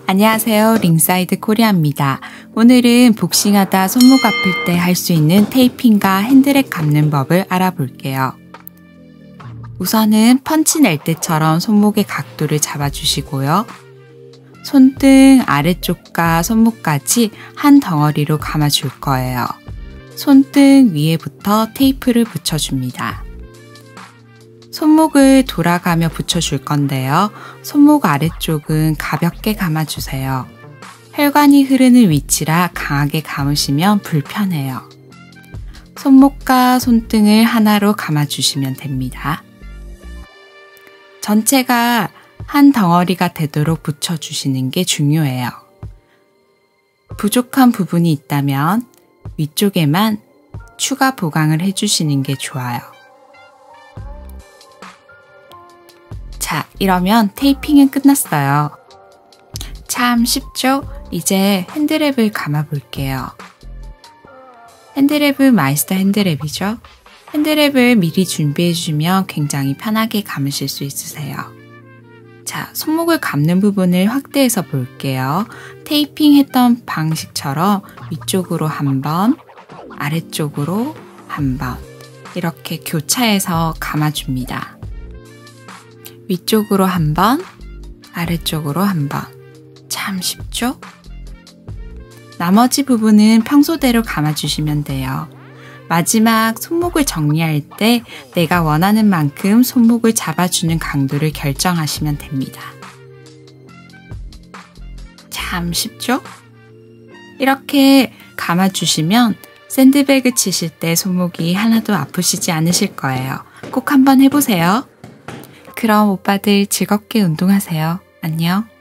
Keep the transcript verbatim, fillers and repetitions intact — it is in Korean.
안녕하세요. 링사이드 코리아입니다. 오늘은 복싱하다 손목 아플 때 할 수 있는 테이핑과 핸드랩 감는 법을 알아볼게요. 우선은 펀치 낼 때처럼 손목의 각도를 잡아주시고요. 손등 아래쪽과 손목까지 한 덩어리로 감아줄 거예요. 손등 위에부터 테이프를 붙여줍니다. 손목을 돌아가며 붙여줄 건데요. 손목 아래쪽은 가볍게 감아주세요. 혈관이 흐르는 위치라 강하게 감으시면 불편해요. 손목과 손등을 하나로 감아주시면 됩니다. 전체가 한 덩어리가 되도록 붙여주시는 게 중요해요. 부족한 부분이 있다면 위쪽에만 추가 보강을 해주시는 게 좋아요. 자, 이러면 테이핑은 끝났어요. 참 쉽죠? 이제 핸드랩을 감아 볼게요. 핸드랩은 마이스터 핸드랩이죠. 핸드랩을 미리 준비해 주시면 굉장히 편하게 감으실 수 있으세요. 자, 손목을 감는 부분을 확대해서 볼게요. 테이핑 했던 방식처럼 위쪽으로 한 번, 아래쪽으로 한 번 이렇게 교차해서 감아줍니다. 위쪽으로 한 번, 아래쪽으로 한 번. 참 쉽죠? 나머지 부분은 평소대로 감아주시면 돼요. 마지막 손목을 정리할 때 내가 원하는 만큼 손목을 잡아주는 강도를 결정하시면 됩니다. 참 쉽죠? 이렇게 감아주시면 샌드백을 치실 때 손목이 하나도 아프시지 않으실 거예요. 꼭 한번 해보세요. 그럼 오빠들 즐겁게 운동하세요. 안녕.